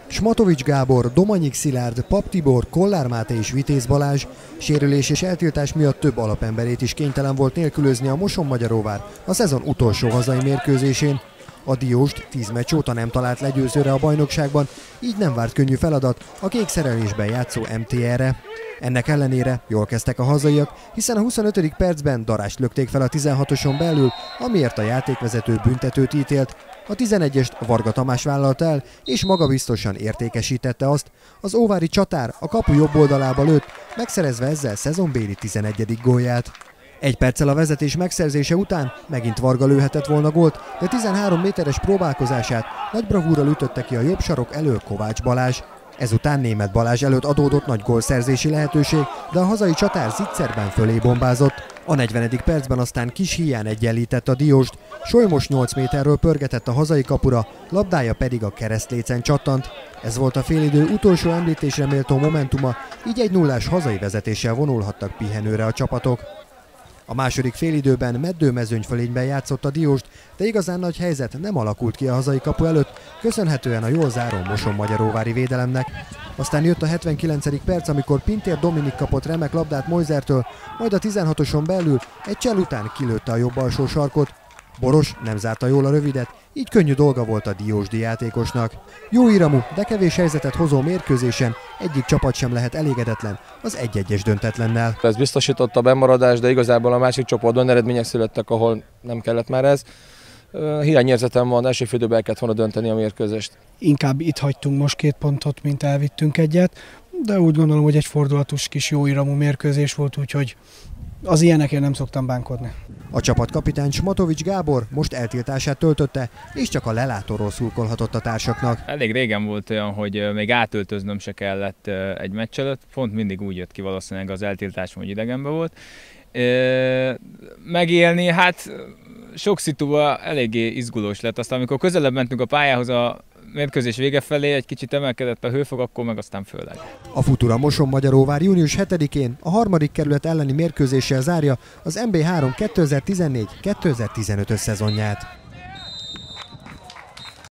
Smatovics Gábor, Domanyik Szilárd, Pap Tibor, Kollár Máté és Vitéz Balázs sérülés és eltiltás miatt több alapemberét is kénytelen volt nélkülözni a Mosonmagyaróvár a szezon utolsó hazai mérkőzésén. A Diósd 10 meccs óta nem talált legyőzőre a bajnokságban, így nem várt könnyű feladat a kék szerelésben játszó MTR-re. Ennek ellenére jól kezdtek a hazaiak, hiszen a 25. percben darást lökték fel a 16-oson belül, amiért a játékvezető büntetőt ítélt. A 11-est Varga Tamás vállalta el, és magabiztosan értékesítette azt. Az óvári csatár a kapu jobb oldalába lőtt, megszerezve ezzel szezonbéli 11. gólját. Egy perccel a vezetés megszerzése után megint Varga lőhetett volna gólt, de 13 méteres próbálkozását nagy bravúrral ütötte ki a jobb sarok elől Kovács Balázs. Ezután Németh Balázs előtt adódott nagy gólszerzési lehetőség, de a hazai csatár zicserben fölé bombázott. A 40. percben aztán kis híján egyenlített a Diósd, Solymos 8 méterről pörgetett a hazai kapura, labdája pedig a keresztlécen csattant. Ez volt a félidő utolsó említésre méltó momentuma, így 1-0-ás hazai vezetéssel vonulhattak pihenőre a csapatok. A második félidőben meddőmezőnyfölényben játszott a Diósd, de igazán nagy helyzet nem alakult ki a hazai kapu előtt, köszönhetően a jól záró Mosonmagyaróvári védelemnek. Aztán jött a 79. perc, amikor Pintér Dominik kapott remek labdát Mojzertől, majd a 16-oson belül egy csel után kilőtte a jobb alsó sarkot. Boros nem zárta jól a rövidet, így könnyű dolga volt a diósdi játékosnak. Jó iramú, de kevés helyzetet hozó mérkőzésen egyik csapat sem lehet elégedetlen az 1-1-es döntetlennel. Ez biztosította a bemaradás, de igazából a másik csoportban eredmények születtek, ahol nem kellett már ez. Hiányérzetem van, első félidőben el kellett volna dönteni a mérkőzést. Inkább itt hagytunk most 2 pontot, mint elvittünk egyet, de úgy gondolom, hogy egy fordulatos kis jó iramú mérkőzés volt, úgyhogy az ilyenekért nem szoktam bánkodni. A csapatkapitány Smatovics Gábor most eltiltását töltötte, és csak a lelátóról szurkolhatott a társaknak. Elég régen volt olyan, hogy még átöltöznöm se kellett egy meccs előtt, pont mindig úgy jött ki valószínűleg az eltiltás, hogy idegenben volt. Megélni, hát sok szituba eléggé izgulós lett, aztán amikor közelebb mentünk a pályához a mérkőzés vége felé, egy kicsit emelkedett a hőfok, akkor meg aztán főleg. A Futura Mosonmagyaróvár június 7-én a 3. kerület elleni mérkőzéssel zárja az MB3 2014-2015-ös szezonját.